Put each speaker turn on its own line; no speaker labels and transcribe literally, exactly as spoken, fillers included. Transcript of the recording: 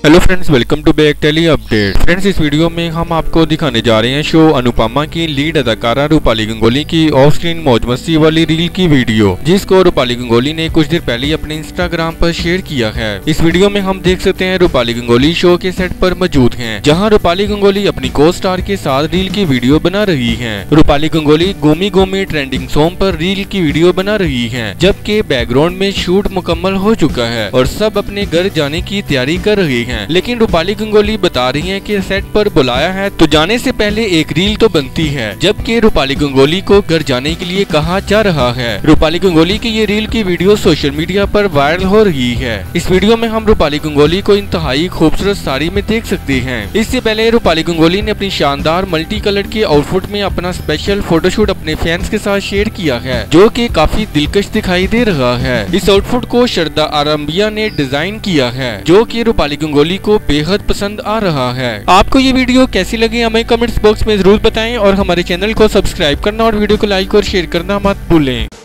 Hello friends, welcome to back Telly update. Friends, इस video में हम आपको दिखाने जा रहे हैं शो अनुपमा की लीड अदाकारा रूपाली गंगोली की ऑफ स्क्रीन मौज मस्ती वाली रील की वीडियो, जिसको रूपाली गंगोली ने कुछ देर पहले अपने इंस्टाग्राम पर शेयर किया है। इस वीडियो में हम देख सकते हैं रूपाली गंगोली शो के सेट पर मौजूद हैं, जहां रूपाली गंगोली अपनी को स्टार के साथ रील की वीडियो बना रही हैं। रूपाली गंगोली गोमी गोमी ट्रेंडिंग सॉन्ग पर रील की वीडियो बना रही हैं, जबकि बैकग्राउंड में शूट मुकम्मल हो चुका है और सब अपने घर जाने की तैयारी कर रही है। लेकिन रूपाली गंगोली बता रही हैं कि सेट पर बुलाया है तो जाने से पहले एक रील तो बनती है, जबकि रूपाली गंगोली को घर जाने के लिए कहा जा रहा है। रूपाली गंगोली की ये रील की वीडियो सोशल मीडिया पर वायरल हो रही है। इस वीडियो में हम रूपाली गंगोली को इंतहाई खूबसूरत साड़ी में देख सकते हैं। इससे पहले रूपाली गंगोली ने अपनी शानदार मल्टी कलर के आउटफिट में अपना स्पेशल फोटोशूट अपने फैंस के साथ शेयर किया है, जो कि काफी दिलकश दिखाई दे रहा है। इस आउटफिट को श्रद्धा आरंबिया ने डिजाइन किया है, जो कि रूपाली गंगोली को बेहद पसंद आ रहा है। आपको ये वीडियो कैसी लगी हमें कमेंट्स बॉक्स में जरूर बताएं और हमारे चैनल को सब्सक्राइब करना और वीडियो को लाइक और शेयर करना मत भूलें।